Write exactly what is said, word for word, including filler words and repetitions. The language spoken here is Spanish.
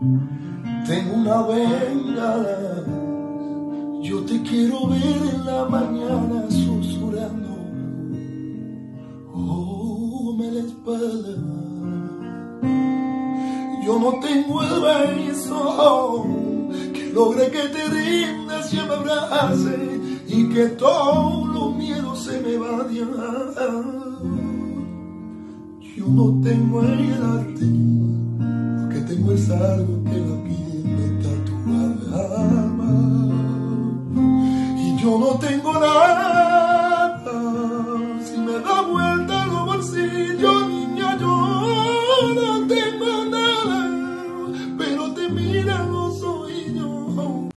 Tengo una bengala, yo te quiero ver en la mañana susurrando, oh, me la espalda. Yo no tengo el beso que logre que te rindas y me abraces y que todos los miedos se me vayan. Yo no tengo el arte, porque tengo el algo que la piel me tatuaba. Y yo no tengo nada